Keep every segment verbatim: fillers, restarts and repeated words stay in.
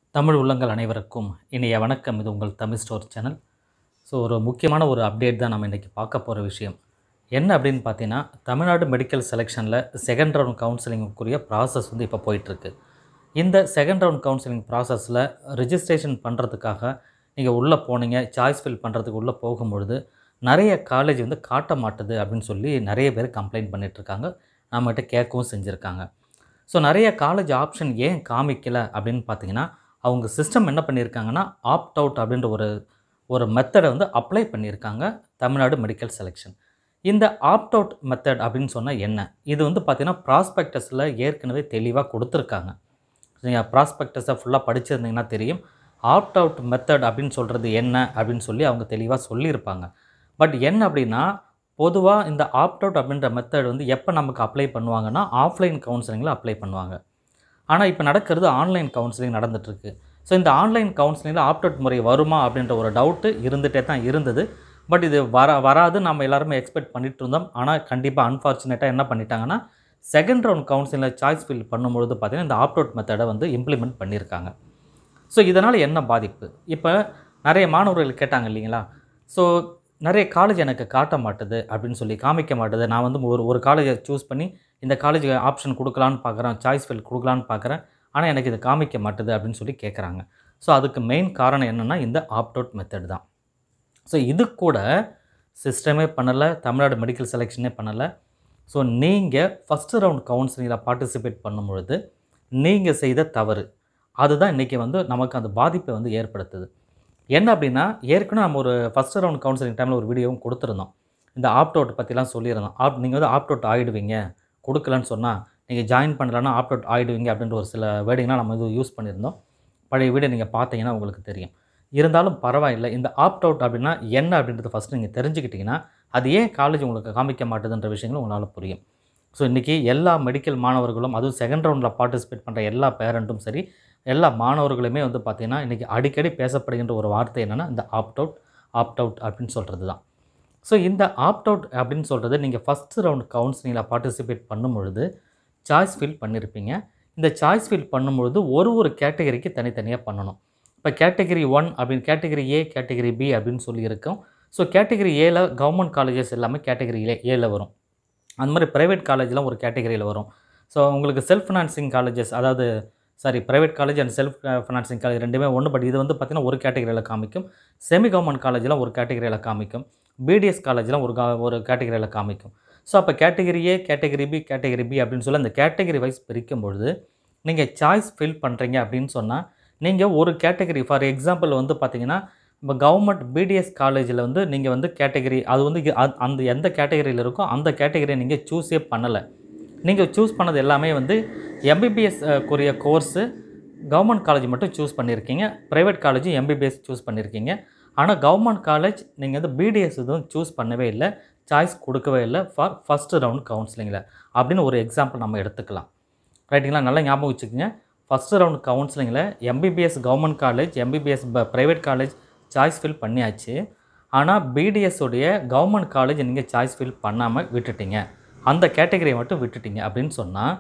தமிழ் உள்ளங்கள் அனைவருக்கும் இனிய வணக்கம். இது உங்கள் தமிழ் ஸ்டோர் சேனல். ஸோ ஒரு முக்கியமான ஒரு அப்டேட் தான் நம்ம இன்றைக்கி பார்க்க போகிற விஷயம் என்ன அப்படின்னு பார்த்தீங்கன்னா, தமிழ்நாடு மெடிக்கல் செலெக்ஷனில் செகண்ட் ரவுண்ட் கவுன்சிலிங்குக்குரிய ப்ராசஸ் வந்து இப்போ போயிட்டுருக்கு. இந்த செகண்ட் ரவுண்ட் கவுன்சிலிங் ப்ராசஸில் ரிஜிஸ்ட்ரேஷன் பண்ணுறதுக்காக நீங்கள் உள்ளே போனீங்க, சாய்ஸ் ஃபில் பண்ணுறதுக்கு உள்ளே போகும்பொழுது நிறைய காலேஜ் வந்து காட்ட மாட்டுது அப்படின்னு சொல்லி நிறைய பேர் கம்ப்ளைண்ட் பண்ணிகிட்ருக்காங்க. நம்மகிட்ட கேட்கவும் செஞ்சுருக்காங்க. ஸோ நிறைய காலேஜ் ஆப்ஷன் ஏன் காமிக்கலை அப்படின்னு பார்த்தீங்கன்னா, அவங்க சிஸ்டம் என்ன பண்ணியிருக்காங்கன்னா, ஆப்ட் அவுட் அப்படின்ற ஒரு ஒரு மெத்தடை வந்து அப்ளை பண்ணியிருக்காங்க தமிழ்நாடு மெடிக்கல் செலெக்ஷன். இந்த ஆப்ட் அவுட் மெத்தட் அப்படின்னு சொன்னால் என்ன? இது வந்து பார்த்திங்கன்னா ப்ராஸ்பெக்டஸில் ஏற்கனவே தெளிவாக கொடுத்துருக்காங்க. நீங்கள் ப்ராஸ்பெக்டஸை ஃபுல்லாக படிச்சிருந்தீங்கன்னா தெரியும். ஆப்ட் அவுட் மெத்தட் அப்படின்னு சொல்கிறது என்ன அப்படின்னு சொல்லி அவங்க தெளிவாக சொல்லியிருப்பாங்க. பட் என்ன அப்படின்னா, பொதுவாக இந்த ஆப்ட் அவுட் அப்படின்ற மெத்தட் வந்து எப்போ நமக்கு அப்ளை பண்ணுவாங்கன்னா, ஆஃப்லைன் கவுன்சிலிங்கில் அப்ளை பண்ணுவாங்க. ஆனால் இப்போ நடக்கிறது ஆன்லைன் கவுன்சிலிங் நடந்துகிட்ருக்கு. ஸோ இந்த ஆன்லைன் கவுன்சிலிங்கில் ஆப்ட் அவுட் முறை வருமா அப்படின்ற ஒரு டவுட்டு இருந்துகிட்டே தான் இருந்தது. பட் இது வர வராது நம்ம எல்லாருமே எக்ஸ்பெக்ட் பண்ணிகிட்டு இருந்தோம். ஆனால் கண்டிப்பாக அன்ஃபார்ச்சுனேட்டாக என்ன பண்ணிட்டாங்கன்னா, செகண்ட் ரவுண்ட் கவுன்சிலிங்கில் சாய்ஸ் ஃபில் பண்ணும்பொழுது பார்த்திங்கன்னா இந்த ஆப்ட் அவுட் மெத்தடை வந்து இம்ப்ளிமெண்ட் பண்ணியிருக்காங்க. ஸோ இதனால் என்ன பாதிப்பு? இப்போ நிறைய மாணவர்கள் கேட்டாங்க இல்லைங்களா? ஸோ நிறைய காலேஜ் எனக்கு காட்ட மாட்டுது அப்படின்னு சொல்லி காமிக்க மாட்டுது. நான் வந்து ஒரு ஒரு காலேஜை சூஸ் பண்ணி இந்த காலேஜ் ஆப்ஷன் கொடுக்கலான்னு பார்க்குறேன், சாய்ஸ் ஃபில் கொடுக்கலான்னு பார்க்குறேன், ஆனால் எனக்கு இது காமிக்க மாட்டுது அப்படின்னு சொல்லி கேட்குறாங்க. ஸோ அதுக்கு மெயின் காரணம் என்னென்னா இந்த ஆப்ட் அவுட் மெத்தட் தான். ஸோ இது கூட சிஸ்டமே பண்ணலை, தமிழ்நாடு மெடிக்கல் செலெக்ஷனே பண்ணலை. ஸோ நீங்கள் ஃபஸ்ட்டு ரவுண்ட் கவுன்சிலிங்கில் பார்ட்டிசிபேட் பண்ணும்பொழுது நீங்கள் செய்த தவறு அதுதான் இன்றைக்கி வந்து நமக்கு அந்த பாதிப்பை வந்து ஏற்படுத்துது. என்ன அப்படின்னா, ஏற்கனவே நம்ம ஒரு ஃபஸ்ட்டு ரவுண்ட் கவுன்சிலிங் டைமில் ஒரு வீடியோவும் கொடுத்துருந்தோம். இந்த ஆப்ட் அவுட் பற்றிலாம் சொல்லியிருந்தோம். ஆப் நீங்கள் வந்து ஆப்ட் அவுட் ஆகிடுவீங்க, கொடுக்கலன்னு சொன்னால் நீங்கள் ஜாயின் பண்ணலன்னா ஆப்ட் அவுட் ஆகிடுவீங்க அப்படின்ற ஒரு சில வேர்டிங்லாம் நம்ம இது யூஸ் பண்ணியிருந்தோம். பழைய வீடியோ நீங்கள் பார்த்தீங்கன்னா உங்களுக்கு தெரியும். இருந்தாலும் பரவாயில்லை, இந்த ஆப்ட் அவுட் அப்படின்னா என்ன அப்படின்றத ஃபஸ்ட்டு நீங்கள் தெரிஞ்சுக்கிட்டிங்கன்னா அது ஏன் காலேஜ் உங்களுக்கு காமிக்க மாட்டுதுன்ற விஷயங்களும் உங்களால் புரியும். ஸோ இன்றைக்கி எல்லா மெடிக்கல் மாணவர்களும், அதுவும் செகண்ட் ரவுண்டில் பார்ட்டிசிபேட் பண்ணுற எல்லா பேரண்ட்டும் சரி, எல்லா மாணவர்களுமே வந்து பார்த்திங்கன்னா இன்றைக்கி அடிக்கடி பேசப்படுகின்ற ஒரு வார்த்தை என்னென்னா இந்த ஆப்ட் அவுட் ஆப்ட் அவுட் அப்படின்னு சொல்கிறது தான். ஸோ இந்த ஆப்ட் அவுட் அப்படின்னு சொல்கிறது நீங்கள் ஃபஸ்ட்டு ரவுண்ட் கவுன்சிலிங்கில் பார்ட்டிசிபேட் பண்ணும்பொழுது சாய்ஸ் ஃபில் பண்ணியிருப்பீங்க. இந்த சாய்ஸ் ஃபில் பண்ணும்பொழுது ஒரு ஒரு கேட்டகரிக்கு தனித்தனியாக பண்ணணும். இப்போ கேட்டகரி ஒன் அப்படின்னு கேட்டகரி ஏ, கேட்டகரி பி அப்படின்னு சொல்லி இருக்கும். ஸோ கேட்டகரி ஏல கவர்மெண்ட் காலேஜஸ் எல்லாமே கேட்டகரி ஏ ஏல வரும். அந்த மாதிரி ப்ரைவேட் காலேஜ்லாம் ஒரு கேட்டகரியில் வரும். ஸோ உங்களுக்கு செல்ஃப் ஃபினான்சிங் காலேஜஸ், அதாவது sorry private college and self financing college ரெண்டுமே ஒன்று. பட் இது வந்து பார்த்திங்கன்னா ஒரு கேட்டகரியில் காமிக்கும். செமி கவர்மெண்ட் காலேஜ்லாம் ஒரு கேட்டகரியில் காமிக்கும். பிடிஎஸ் காலேஜ்லாம் ஒரு ஒரு கேட்டகரியில் காமிக்கும். ஸோ அப்போ category A, category B, category B அப்படின்னு சொல்லி அந்த கேட்டகரி வைஸ் பிரிக்கும் பொழுது நீங்கள் சாய்ஸ் ஃபில் பண்ணுறீங்க அப்படின்னு சொன்னால், நீங்கள் ஒரு கேட்டகரி ஃபார் எக்ஸாம்பிள் வந்து பார்த்திங்கன்னா, இப்போ கவர்மெண்ட் பிடிஎஸ் காலேஜில் வந்து நீங்கள் வந்து கேட்டகரி அது வந்து அந்த எந்த கேட்டகரியில் இருக்கோ அந்த கேட்டகரியை நீங்கள் சூஸே பண்ணலை. நீங்கள் சூஸ் பண்ணது எல்லாமே வந்து எம்பிபிஎஸ் குரிய கோர்ஸு கவர்மெண்ட் காலேஜ் மட்டும் சூஸ் பண்ணியிருக்கீங்க. ப்ரைவேட் காலேஜ் எம்பிபிஎஸ் சூஸ் பண்ணியிருக்கீங்க. ஆனால் கவர்மெண்ட் காலேஜ் நீங்கள் வந்து பிடிஎஸ் எதுவும் சூஸ் பண்ணவே இல்லை, சாய்ஸ் கொடுக்கவே இல்லை ஃபார் ஃபஸ்ட்டு ரவுண்ட் கவுன்சிலிங்கில் அப்படின்னு ஒரு எக்ஸாம்பிள் நம்ம எடுத்துக்கலாம். ரைட்டுங்களா? நல்லா ஞாபகம் வச்சுக்கோங்க. ஃபஸ்ட்டு ரவுண்ட் கவுன்சிலிங்கில் MBBS government college, MBBS private college choice fill பண்ணியாச்சு. ஆனால் பிடிஎஸ் உடைய கவர்மெண்ட் காலேஜ் நீங்கள் சாய்ஸ் ஃபில் பண்ணாமல் விட்டுட்டீங்க, அந்த கேட்டகரியை மட்டும் விட்டுட்டீங்க அப்படின்னு சொன்னால்,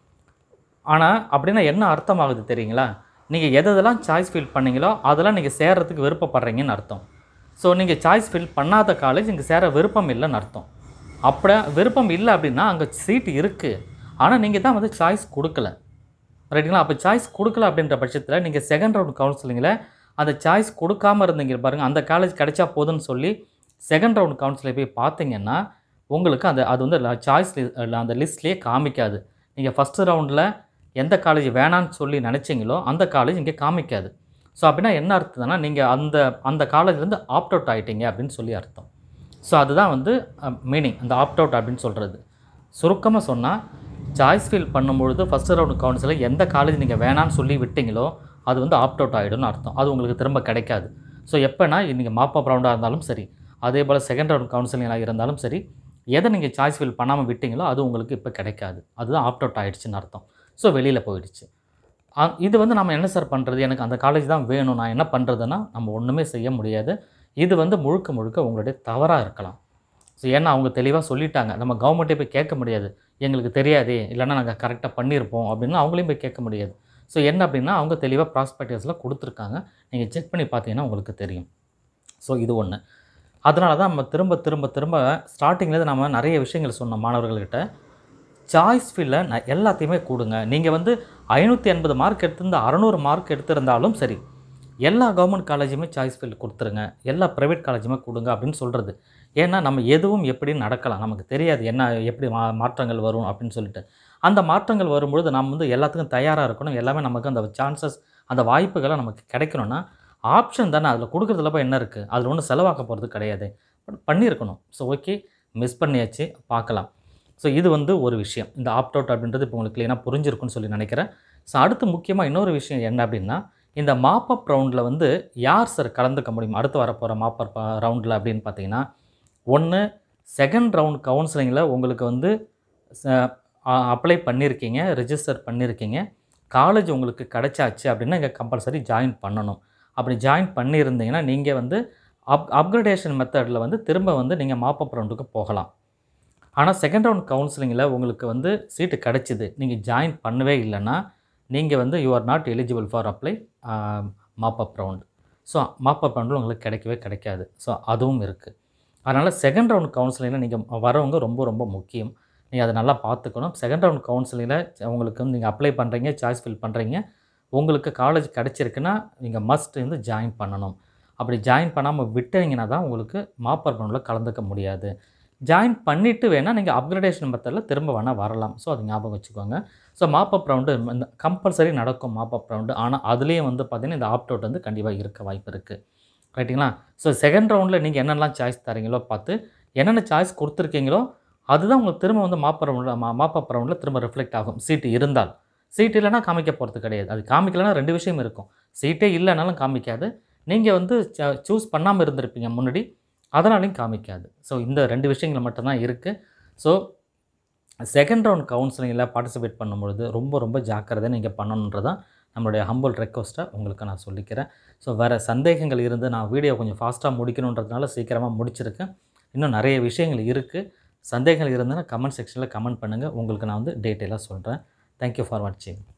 ஆனால் அப்படின்னா என்ன அர்த்தமாகுது தெரியுங்களா? நீங்கள் எதெல்லாம் சாய்ஸ் ஃபில் பண்ணீங்களோ அதெல்லாம் நீங்கள் சேர்கிறதுக்கு விருப்பப்படுறீங்கன்னு அர்த்தம். ஸோ நீங்கள் சாய்ஸ் ஃபில் பண்ணாத காலேஜ் இங்கே சேர விருப்பம் இல்லைன்னு அர்த்தம். அப்படி விருப்பம் இல்லை அப்படின்னா அங்கே சீட்டு இருக்குது, ஆனால் நீங்கள் தான் வந்து சாய்ஸ் கொடுக்கல. ரைட்டுங்களா? அப்போ சாய்ஸ் கொடுக்கல அப்படின்ற பட்சத்தில் நீங்கள் செகண்ட் ரவுண்ட் கவுன்சிலிங்கில் அந்த சாய்ஸ் கொடுக்காமல் இருந்தீங்க பாருங்கள், அந்த காலேஜ் கிடைச்சா போதுன்னு சொல்லி செகண்ட் ரவுண்ட் கவுன்சிலில் போய் பார்த்தீங்கன்னா உங்களுக்கு அந்த அது வந்து சாய்ஸ் அந்த லிஸ்ட்லேயே காமிக்காது. நீங்கள் ஃபஸ்ட்டு ரவுண்டில் எந்த காலேஜ் வேணான்னு சொல்லி நினச்சிங்களோ அந்த காலேஜ் இங்கே காமிக்காது. ஸோ அப்படின்னா என்ன அர்த்தம்னா, நீங்கள் அந்த அந்த காலேஜ்லேருந்து ஆப்ட் அவுட் ஆகிட்டீங்க அப்படின்னு சொல்லி அர்த்தம். ஸோ அதுதான் வந்து மீனிங் அந்த ஆப்ட் அவுட் அப்படின்னு சொல்கிறது. சுருக்கமாக சொன்னால், சாய்ஸ் ஃபில் பண்ணும்பொழுது ஃபஸ்ட்டு ரவுண்ட் கவுன்சிலில் எந்த காலேஜ் நீங்கள் வேணான்னு சொல்லி விட்டீங்களோ அது வந்து ஆப்ட் அவுட் ஆகிடும்னு அர்த்தம். அது உங்களுக்கு திரும்ப கிடைக்காது. ஸோ எப்போனா நீங்கள் மாப் அப் ரவுண்டாக இருந்தாலும் சரி, அதே போல் செகண்ட் ரவுண்ட் கவுன்சிலிங்காக இருந்தாலும் சரி, எதை நீங்கள் சாய்ஸ் ஃபில் பண்ணாமல் விட்டீங்களோ அது உங்களுக்கு இப்போ கிடைக்காது. அதுதான் ஆப்ட் அவுட் ஆகிடுச்சின்னு அர்த்தம். ஸோ வெளியில் போயிடுச்சு. இது வந்து நம்ம என்ன சார் பண்ணுறது, எனக்கு அந்த காலேஜ் தான் வேணும், நான் என்ன பண்ணுறதுன்னா நம்ம ஒன்றுமே செய்ய முடியாது. இது வந்து முழுக்க முழுக்க உங்களுடைய தவறாக இருக்கலாம். ஸோ ஏன்னா அவங்க தெளிவாக சொல்லிட்டாங்க, நம்ம கவர்மெண்ட்டே போய் கேட்க முடியாது, எங்களுக்கு தெரியாதே இல்லைன்னா நாங்கள் கரெக்டாக பண்ணியிருப்போம் அப்படின்னு அவங்களையும் போய் கேட்க முடியாது. ஸோ என்ன அப்படின்னா அவங்க தெளிவாக ப்ராஸ்பெக்டஸில் கொடுத்துருக்காங்க. நீங்கள் செக் பண்ணி பார்த்தீங்கன்னா உங்களுக்கு தெரியும். ஸோ இது ஒன்று. அதனால தான் நம்ம திரும்ப திரும்ப திரும்ப ஸ்டார்டிங்லேருந்து நம்ம நிறைய விஷயங்கள் சொன்னோம் மாணவர்கள்கிட்ட. சாய்ஸ் ஃபீல்டில் நான் எல்லாத்தையுமே கொடுங்க. நீங்கள் வந்து ஐநூற்றி எண்பது மார்க் எடுத்திருந்த அறநூறு மார்க் எடுத்திருந்தாலும் சரி, எல்லா கவர்மெண்ட் காலேஜுமே சாய்ஸ் ஃபீல்டு கொடுத்துருங்க, எல்லா ப்ரைவேட் காலேஜுமே கொடுங்க அப்படின்னு சொல்கிறது. ஏன்னா நம்ம எதுவும் எப்படி நடக்கலாம், நமக்கு தெரியாது என்ன எப்படி மா மாற்றங்கள் வரும் அப்படின்னு சொல்லிட்டு. அந்த மாற்றங்கள் வரும்பொழுது நம்ம வந்து எல்லாத்துக்கும் தயாராக இருக்கணும். எல்லாமே நமக்கு அந்த சான்சஸ், அந்த வாய்ப்புகளை நமக்கு கிடைக்கணும்னா ஆப்ஷன் தானே, அதில் கொடுக்குறதுல போய் என்ன இருக்குது, அதில் ஒன்றும் செலவாக்க போகிறது கிடையாது. பட் பண்ணியிருக்கணும். ஸோ ஓகே, மிஸ் பண்ணியாச்சு, பார்க்கலாம். ஸோ இது வந்து ஒரு விஷயம். இந்த ஆப்ட் அவுட் அப்படின்றது இப்போ உங்களுக்கு க்ளீனாக புரிஞ்சிருக்குன்னு சொல்லி நினைக்கிறேன். ஸோ அடுத்து முக்கியமாக இன்னொரு விஷயம் என்ன அப்படின்னா, இந்த மாப் அப் ரவுண்டில் வந்து யார் சார் கலந்துக்க முடியும் அடுத்து வரப்போகிற மாப் அப் ரவுண்டில் அப்படின்னு பார்த்தீங்கன்னா, ஒன்று செகண்ட் ரவுண்ட் கவுன்சிலிங்கில் உங்களுக்கு வந்து அப்ளை பண்ணியிருக்கீங்க, ரிஜிஸ்டர் பண்ணியிருக்கீங்க, காலேஜ் உங்களுக்கு கிடைச்சாச்சு அப்படின்னா இங்கே கம்பல்சரி ஜாயின் பண்ணணும். அப்படி ஜாயின் பண்ணியிருந்தீங்கன்னா நீங்கள் வந்து அப் அப்கிரேடேஷன் மெத்தடில் வந்து திரும்ப வந்து நீங்கள் மாப் அப் ரவுண்டுக்கு போகலாம். ஆனால் செகண்ட் ரவுண்ட் கவுன்சிலிங்கில் உங்களுக்கு வந்து சீட்டு கிடச்சிது, நீங்கள் ஜாயின் பண்ணவே இல்லைன்னா நீங்கள் வந்து you are not eligible for apply mop up round. So mop up ரவுண்டில் உங்களுக்கு கிடைக்கவே கிடைக்காது. ஸோ அதுவும் இருக்குது. அதனால் செகண்ட் ரவுண்ட் கவுன்சிலிங்கில் நீங்கள் வரவங்க ரொம்ப ரொம்ப முக்கியம். நீங்கள் அதை நல்லா பார்த்துக்கணும். செகண்ட் ரவுண்ட் கவுன்சிலிங்கில் உங்களுக்கு வந்து நீங்கள் அப்ளை பண்ணுறீங்க, சாய்ஸ் ஃபில் பண்ணுறீங்க, உங்களுக்கு காலேஜ் கிடச்சிருக்குன்னா நீங்கள் மஸ்ட் வந்து ஜாயின் பண்ணணும். அப்படி ஜாயின் பண்ணாமல் விட்டீங்கன்னா தான் உங்களுக்கு மாப் அப் ரவுண்டில் கலந்துக்க முடியாது. ஜாயின் பண்ணிவிட்டு வேணால் நீங்கள் அப்கிரேடேஷன் மெத்தடில் திரும்ப வேணால் வரலாம். ஸோ அது ஞாபகம் வச்சுக்கோங்க. ஸோ மாப் அப் ரவுண்டு இந்த கம்பல்சரி நடக்கும் மாப் அப் ரவுண்டு. ஆனால் அதுலேயும் வந்து பார்த்திங்கன்னா இந்த ஆப்ட் அவுட் வந்து கண்டிப்பாக இருக்க வாய்ப்பு இருக்குது. ரைட்டுங்களா? ஸோ செகண்ட் ரவுண்டில் நீங்கள் என்னென்னலாம் சாய்ஸ் தரீங்களோ பார்த்து, என்னென்ன சாய்ஸ் கொடுத்துருக்கீங்களோ அதுதான் உங்களுக்கு திரும்ப வந்து மாப் ரவுண்டில் மா மாப் அப் ரவுண்டில் திரும்ப ரிஃப்ளெக்ட் ஆகும். சீட்டு இருந்தால். சீட் இல்லைனா காமிக்க போகிறது கிடையாது. அது காமிக்கலைன்னா ரெண்டு விஷயம் இருக்கும். சீட்டே இல்லைனாலும் காமிக்காது. நீங்கள் வந்து ச சூஸ் பண்ணாமல் இருந்திருப்பீங்க முன்னாடி, அதனாலையும் காமிக்காது. ஸோ இந்த ரெண்டு விஷயங்கள் மட்டும்தான் இருக்குது. ஸோ செகண்ட் ரவுண்ட் கவுன்சிலிங்கில் பார்ட்டிசிபேட் பண்ணும்பொழுது ரொம்ப ரொம்ப ஜாக்கிரதையாக நீங்கள் பண்ணணுன்றதான் நம்மளுடைய ஹம்பிள் ரெக்வஸ்ட்டை உங்களுக்கு நான் சொல்லிக்கிறேன். ஸோ வேறு சந்தேகங்கள் இருந்து நான் வீடியோ கொஞ்சம் ஃபாஸ்ட்டாக முடிக்கணுன்றதுனால சீக்கிரமாக முடிச்சிருக்கேன். இன்னும் நிறைய விஷயங்கள் இருக்குது. சந்தேகங்கள் இருந்ததுன்னா கமெண்ட் செக்ஷனில் கமெண்ட் பண்ணுங்கள். உங்களுக்கு நான் வந்து டீட்டெயிலாக சொல்கிறேன். தேங்க் யூ ஃபார் வாட்சிங்.